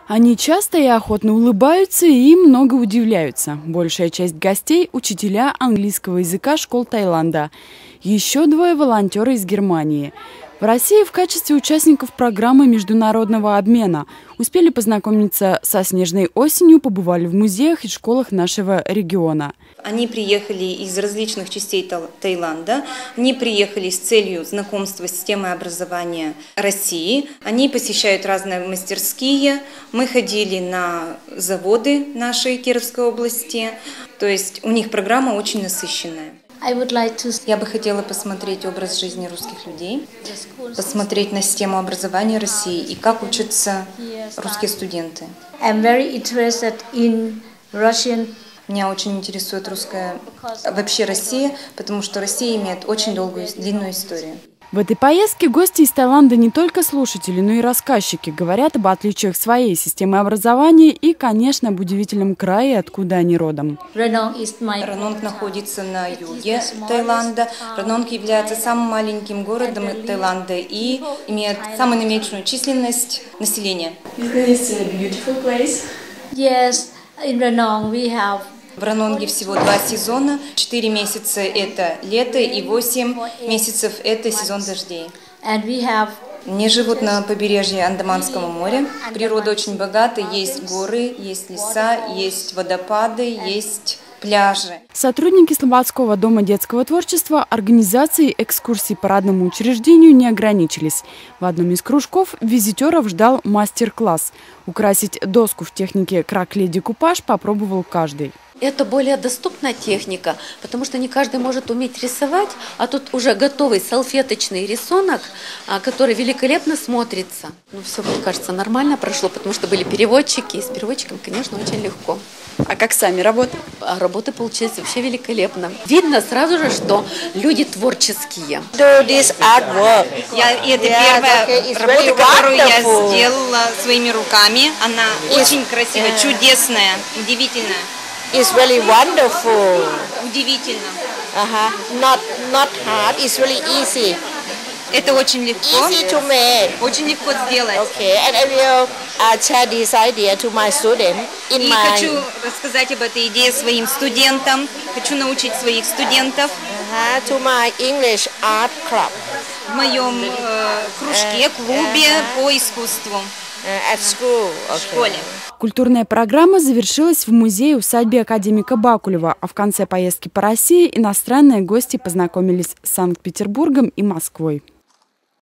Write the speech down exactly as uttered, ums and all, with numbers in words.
Они часто и охотно улыбаются и много удивляются. Большая часть гостей – учителя английского языка школ Таиланда. Еще двое – волонтеры из Германии. В России в качестве участников программы международного обмена успели познакомиться со снежной осенью, побывали в музеях и школах нашего региона. Они приехали из различных частей Таиланда, они приехали с целью знакомства с системой образования России. Они посещают разные мастерские, мы ходили на заводы нашей Кировской области, то есть у них программа очень насыщенная. I would like to... Я бы хотела посмотреть образ жизни русских людей, посмотреть на систему образования России и как учатся русские студенты. I'm very interested in Russian. Меня очень интересует русская, вообще Россия, потому что Россия имеет очень долгую, длинную историю. В этой поездке гости из Таиланда не только слушатели, но и рассказчики говорят об отличиях своей системы образования и, конечно, об удивительном крае, откуда они родом. Ранонг находится на юге Таиланда. Ранонг является самым маленьким городом Таиланда и имеет самую наименьшую численность населения. Yes, in Ranong we have В Ранонге всего два сезона. Четыре месяца – это лето, и восемь месяцев – это сезон дождей. And we have... Они живут на побережье Андаманского моря. Природа очень богата, есть горы, есть леса, есть водопады, есть пляжи. Сотрудники Слободского дома детского творчества организацией экскурсий по родному учреждению не ограничились. В одном из кружков визитеров ждал мастер-класс. Украсить доску в технике кракле-декупаж попробовал каждый. Это более доступная техника, потому что не каждый может уметь рисовать, а тут уже готовый салфеточный рисунок, который великолепно смотрится. Ну, все, мне кажется, нормально прошло, потому что были переводчики, и с переводчиком, конечно, очень легко. А как сами работы? А работы получились вообще великолепно. Видно сразу же, что люди творческие. Я, это первая работа, которую я сделала своими руками. Она очень красивая, чудесная, удивительная. It's really wonderful. Удивительно. Uh-huh. Not not hard. It's really easy. Это очень легко. Easy to make. Очень легко сделать. Okay, and I will uh, share this idea to my student in И my. хочу рассказать об этой идее своим студентам. Хочу научить своих студентов. Uh-huh, to my English art club. В моем э, кружке, клубе uh-huh. по искусству. Uh, at school. Okay. В школе. Культурная программа завершилась в музее-усадьбе академика Бакулева, а в конце поездки по России иностранные гости познакомились с Санкт-Петербургом и Москвой.